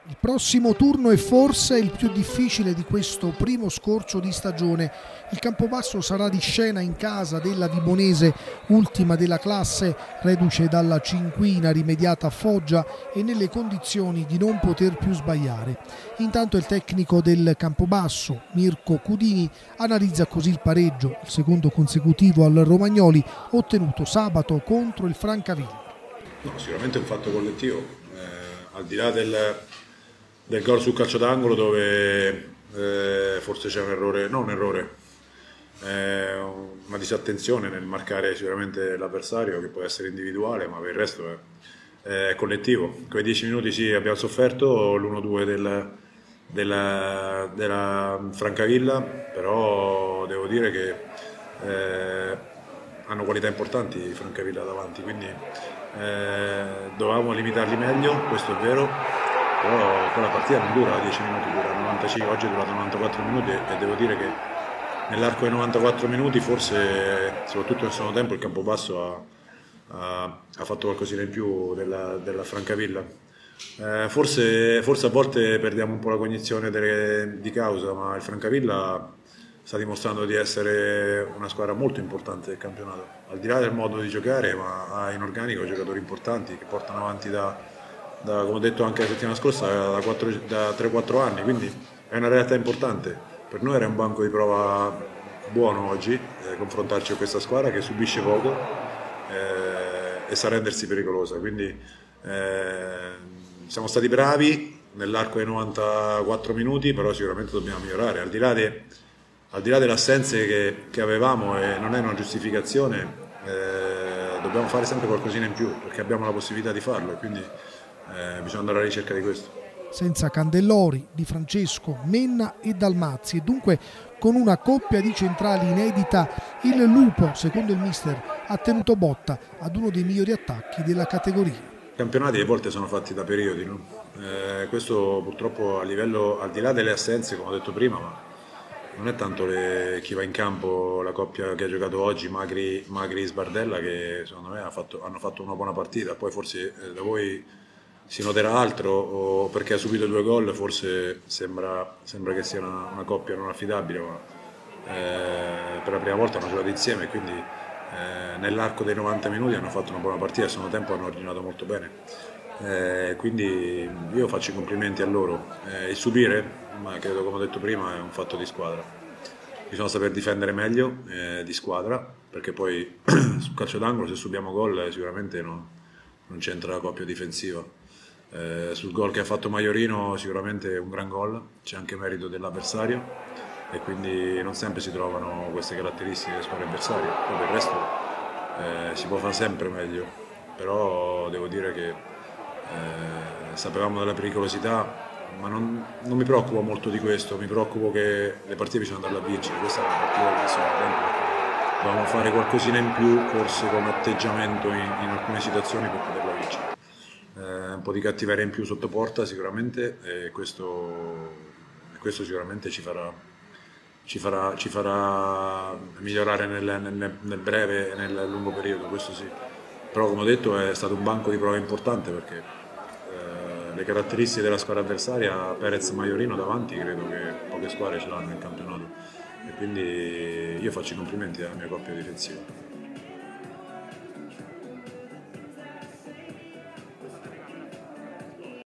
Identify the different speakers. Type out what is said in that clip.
Speaker 1: Il prossimo turno è forse il più difficile di questo primo scorcio di stagione. Il Campobasso sarà di scena in casa della Vibonese, ultima della classe, reduce dalla cinquina rimediata a Foggia e nelle condizioni di non poter più sbagliare. Intanto il tecnico del Campobasso, Mirko Cudini, analizza così il pareggio, il secondo consecutivo al Romagnoli, ottenuto sabato contro il Francavilla.
Speaker 2: No, sicuramente è un fatto collettivo, al di là del gol sul calcio d'angolo dove forse c'è un errore, non un errore, una disattenzione nel marcare sicuramente l'avversario, che può essere individuale, ma per il resto è collettivo. Quei 10 minuti sì, abbiamo sofferto l'1-2 della Francavilla, però devo dire che hanno qualità importanti Francavilla davanti, quindi dovevamo limitarli meglio, questo è vero, però la partita non dura 10 minuti, dura 95, oggi è durata 94 minuti e devo dire che nell'arco dei 94 minuti forse, soprattutto nel secondo tempo, il Campobasso ha fatto qualcosina in più della Francavilla. Forse a volte perdiamo un po' la cognizione di causa, ma il Francavilla sta dimostrando di essere una squadra molto importante del campionato, al di là del modo di giocare, ma ha in organico giocatori importanti che portano avanti come ho detto anche la settimana scorsa, da 3-4 anni, quindi è una realtà importante. Per noi era un banco di prova buono oggi, confrontarci con questa squadra che subisce poco e sa rendersi pericolosa, quindi siamo stati bravi nell'arco dei 94 minuti, però sicuramente dobbiamo migliorare, al di là delle assenze che avevamo, e non è una giustificazione, dobbiamo fare sempre qualcosina in più perché abbiamo la possibilità di farlo e quindi bisogna andare alla ricerca di questo.
Speaker 1: Senza Candellori, Di Francesco, Menna e Dalmazzi e dunque con una coppia di centrali inedita, il Lupo, secondo il mister, ha tenuto botta ad uno dei migliori attacchi della categoria.
Speaker 2: I campionati a volte sono fatti da periodi, no? Questo purtroppo a livello, al di là delle assenze, come ho detto prima, ma non è tanto chi va in campo, la coppia che ha giocato oggi, Magri e Sbardella, che secondo me hanno fatto una buona partita. Poi forse da voi si noterà altro, o perché ha subito 2 gol, forse sembra che sia una coppia non affidabile, ma per la prima volta hanno giocato insieme, quindi nell'arco dei 90 minuti hanno fatto una buona partita, al secondo tempo hanno ordinato molto bene. Quindi io faccio i complimenti a loro. Il subire, ma credo, come ho detto prima, è un fatto di squadra. Bisogna saper difendere meglio di squadra, perché poi sul calcio d'angolo se subiamo gol sicuramente non c'entra la coppia difensiva. Sul gol che ha fatto Maiorino sicuramente è un gran gol, c'è anche merito dell'avversario e quindi non sempre si trovano queste caratteristiche delle squadre avversarie. Poi per il resto si può fare sempre meglio, però devo dire che sapevamo della pericolosità, ma non mi preoccupo molto di questo, mi preoccupo che le partite bisogna andarle a vincere. Questa è una partita che sono tempo dovevamo fare qualcosina in più, forse come atteggiamento in alcune situazioni per poterla vincere. Un po' di cattiveria in più sotto porta sicuramente, e questo sicuramente ci farà migliorare nel breve e nel lungo periodo, questo sì. Però come ho detto è stato un banco di prova importante, perché le caratteristiche della squadra avversaria, Perez e Maiorino davanti, credo che poche squadre ce l'hanno nel campionato, e quindi io faccio i complimenti alla mia coppia difensiva.